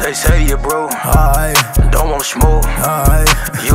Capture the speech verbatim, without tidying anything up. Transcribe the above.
They say you broke, Alright, don't want smoke. alright.